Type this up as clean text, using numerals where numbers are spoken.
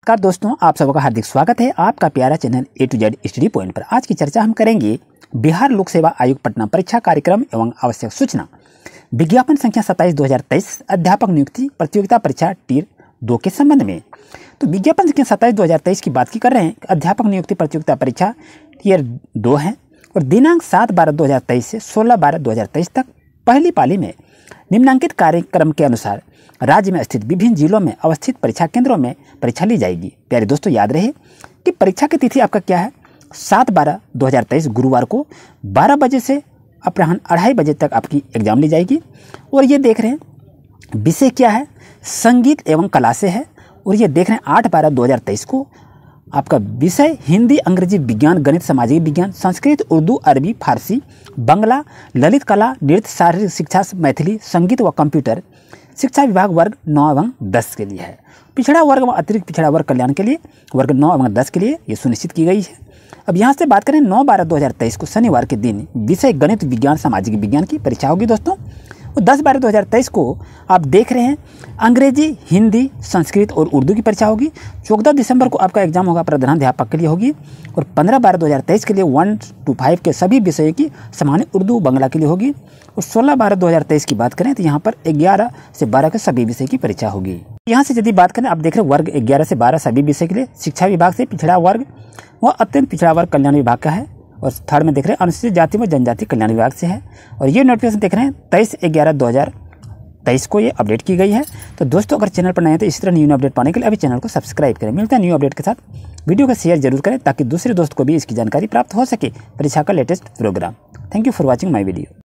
नमस्कार दोस्तों, आप सबका हार्दिक स्वागत है आपका प्यारा channel A to Z study point पर। आज की चर्चा हम करेंगे बिहार लोक सेवा आयोग पटना परीक्षा कार्यक्रम एवं आवश्यक सूचना विज्ञापन संख्या 27/2023 अध्यापक नियुक्ति प्रतियोगिता परीक्षा टियर 2 के संबंध में। तो विज्ञापन संख्या 27/2023 की बात कर रहे हैं। अध्यापक नियुक्ति प्रतियोगिता परीक्षा टियर 2 है और दिनांक 7/12/2023 से 16/12/2023 तक पहली पाली में निम्नांकित कार्यक्रम के अनुसार राज्य में स्थित विभिन्न जिलों में अवस्थित परीक्षा केंद्रों में परीक्षा ली जाएगी। प्यारे दोस्तों, याद रहे कि परीक्षा की तिथि आपका क्या है, 7/12/2023 गुरुवार को 12 बजे से अपराह्न 2:30 बजे तक आपकी एग्जाम ली जाएगी। और ये देख रहे हैं विषय क्या है, संगीत एवं कला से है। और ये देख रहे हैं 8/12/2023 को आपका विषय हिंदी, अंग्रेजी, विज्ञान, गणित, सामाजिक विज्ञान, संस्कृत, उर्दू, अरबी, फारसी, बांग्ला, ललित कला, नृत्य, शारीरिक शिक्षा, मैथिली, संगीत व कंप्यूटर शिक्षा विभाग वर्ग 9 एवं 10 के लिए है। पिछड़ा वर्ग व अतिरिक्त पिछड़ा वर्ग कल्याण के लिए वर्ग 9 एवं 10 के लिए ये सुनिश्चित की गई है। अब यहाँ से बात करें 9/12/2023 को शनिवार के दिन विषय गणित, विज्ञान, सामाजिक विज्ञान की परीक्षा होगी दोस्तों। और 10/12/2023 को आप देख रहे हैं अंग्रेजी, हिंदी, संस्कृत और उर्दू की परीक्षा होगी। 14 दिसंबर को आपका एग्जाम होगा प्रधानाध्यापक के लिए होगी। और 15/12/2023 के लिए 1 to 5 के सभी विषयों की सामान्य उर्दू, बांग्ला के लिए होगी। और 16/12/2023 की बात करें तो यहाँ पर 11 से 12 के सभी विषय की परीक्षा होगी। यहाँ से यदि बात करें, आप देख रहे हैं वर्ग 11 से 12 सभी विषय के लिए शिक्षा विभाग से पिछड़ा वर्ग व अत्यंत पिछड़ा वर्ग कल्याण विभाग का है। और थर्ड में देख रहे हैं अनुसूचित जाति व जनजाति कल्याण विभाग से है। और ये नोटिफिकेशन देख रहे हैं 23/11/2023 को ये अपडेट की गई है। तो दोस्तों, अगर चैनल पर नए हैं तो इसी तरह न्यू अपडेट पाने के लिए अभी चैनल को सब्सक्राइब करें। मिलता है न्यू अपडेट के साथ, वीडियो को शेयर जरूर करें ताकि दूसरे दोस्त को भी इसकी जानकारी प्राप्त हो सके परीक्षा का latest program. Thank you for watching my video.